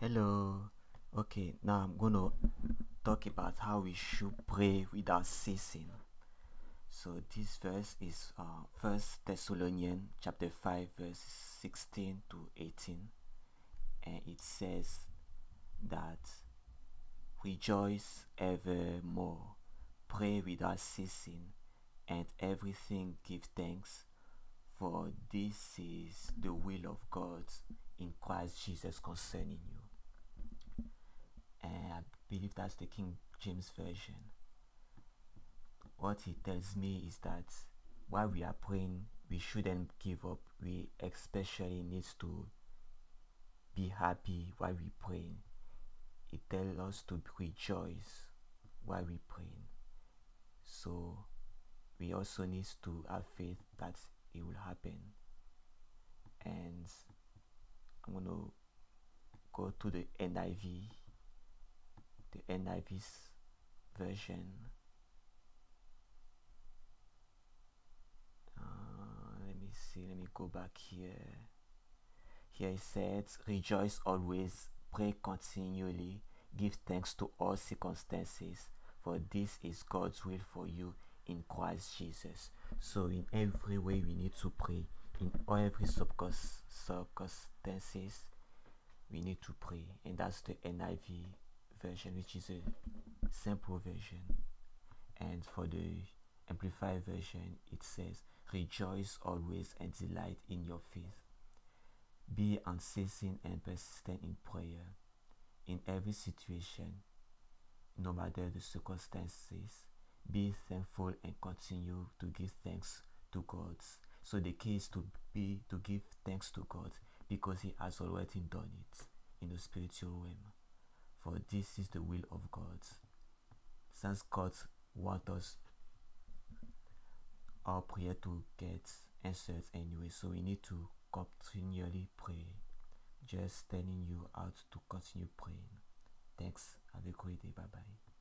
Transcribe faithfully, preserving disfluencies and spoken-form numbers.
Hello. Okay, now I'm going to talk about how we should pray without ceasing. So this verse is uh, First Thessalonians chapter five, verse sixteen to eighteen, and it says that rejoice evermore, pray without ceasing, and everything give thanks, for this is the will of God in Christ Jesus concerning you. And I believe that's the King James Version. What he tells me is that while we are praying, we shouldn't give up. We especially need to be happy while we praying. It tells us to rejoice while we praying. So we also need to have faith that it will happen. And I'm going to go to the N I V, the N I V's version. Uh, let me see, let me go back here. Here it says, rejoice always, pray continually, give thanks to all circumstances, for this is God's will for you in Christ Jesus. So in every way we need to pray. In every circumstances we need to pray. And that's the N I V version, which is a simple version. And for the Amplified version, it says, rejoice always and delight in your faith. Be unceasing and persistent in prayer. In every situation, no matter the circumstances, be thankful and continue to give thanks to God. So the key is to be to give thanks to God because He has already done it in the spiritual realm. For this is the will of God. Since God wants us our prayer to get answered anyway, so we need to continually pray. Just telling you out to continue praying. Thanks. Have a great day. Bye bye.